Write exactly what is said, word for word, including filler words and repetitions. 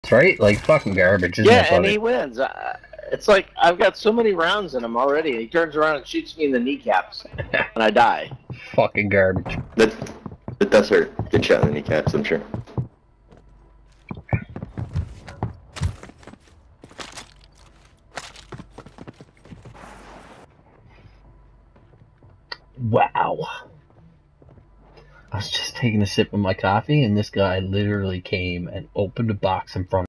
That's right, like fucking garbage, isn't Yeah, it, and buddy? he wins. Uh, it's like I've got so many rounds in him already. He turns around and shoots me in the kneecaps, and I die. Fucking garbage. That, that does hurt. Good shot in the kneecaps, I'm sure. Wow. I was just taking a sip of my coffee, and this guy literally came and opened a box in front of me.